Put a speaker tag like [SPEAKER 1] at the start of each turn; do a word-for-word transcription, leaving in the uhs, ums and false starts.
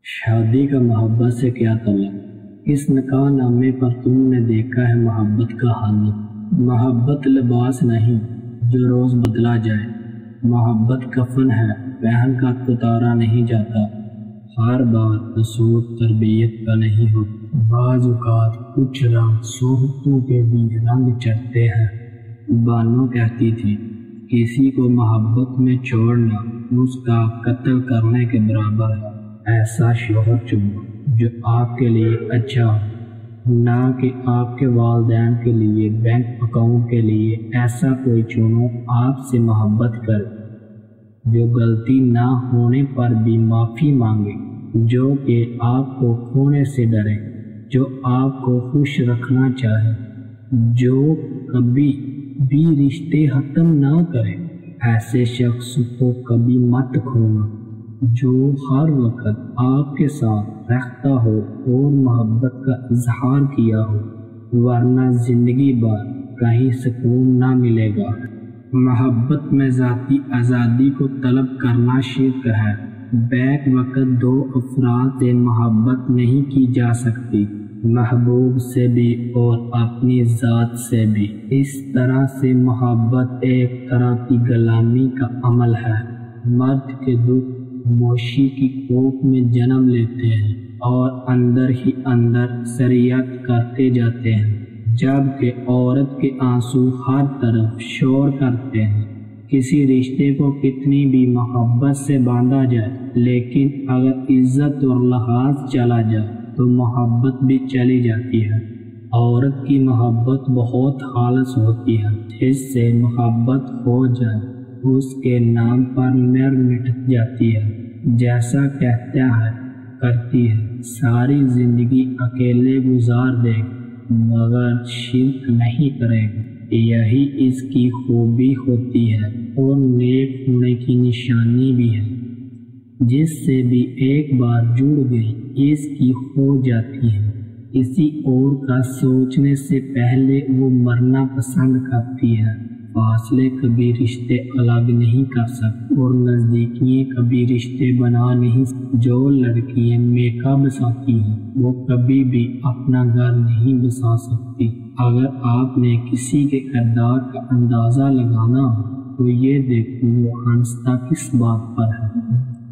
[SPEAKER 1] شادی کا محبت سے کیا تعلق؟ اس نکاح نامے پر تم نے دیکھا ہے محبت کا حالت۔ محبت لباس نہیں جو روز بدلا جائے، محبت کفن ہے پہن کا اتارا نہیں جاتا، ہر بار قصور تربیت کا نہیں ہوتا۔ بعض اوقات کچھ رنگ صحبتوں کے بھی رنگ چڑھتے ہیں۔ بانو کہتی تھی کسی کو محبت میں چھوڑنا اس کا قتل کرنے کے برابر ہے۔ ایسا شوہر چنو جو آپ کے لیے اچھا ہو، نہ کہ آپ کے والدین کے لیے، بینک اکاؤنٹ کے لیے۔ ایسا کوئی چنو آپ سے محبت کرے، جو غلطی نہ ہونے پر بھی معافی مانگے، جو کہ آپ کو کھونے سے ڈرے، جو آپ کو خوش رکھنا چاہے، جو کبھی بھی رشتے ختم نہ کرے۔ ایسے شخص کو کبھی مت کھونا جو ہر وقت آپ کے ساتھ رہتا ہو اور محبت کا اظہار کیا ہو، ورنہ زندگی بھر کہیں سکون نہ ملے گا۔ محبت میں ذاتی آزادی کو طلب کرنا شرک ہے۔ بیک وقت دو افراد سے محبت نہیں کی جا سکتی، محبوب سے بھی اور اپنی ذات سے بھی۔ اس طرح سے محبت ایک طرح کی غلامی کا عمل ہے۔ مرد کے دکھ موشی کی کوکھ میں جنم لیتے ہیں اور اندر ہی اندر سریت کرتے جاتے ہیں، جبکہ عورت کے آنسو ہر طرف شور کرتے ہیں۔ کسی رشتے کو کتنی بھی محبت سے باندھا جائے، لیکن اگر عزت اور لحاظ چلا جائے تو محبت بھی چلی جاتی ہے۔ عورت کی محبت بہت خالص ہوتی ہے، جس سے محبت ہو جائے اس کے نام پر مر مٹ جاتی ہے، جیسا کہتا ہے کرتی ہے، ساری زندگی اکیلے گزار دے گا مگر شرک نہیں کرے گا۔ یہی اس کی خوبی ہوتی ہے اور نیک ہونے کی نشانی بھی ہے۔ جس سے بھی ایک بار جڑ گئی اس کی ہو جاتی ہے۔ کسی اور کا سوچنے سے پہلے وہ مرنا پسند کرتی ہے۔ فاصلے کبھی رشتے الگ نہیں کر سکتے اور نزدیکیاں کبھی رشتے بنا نہیں سکتے۔ جو لڑکیاں میکا بساتی ہیں وہ کبھی بھی اپنا گھر نہیں بسا سکتی۔ اگر آپ نے کسی کے کردار کا اندازہ لگانا ہو تو یہ دیکھو وہ ہنستا کس بات پر ہے۔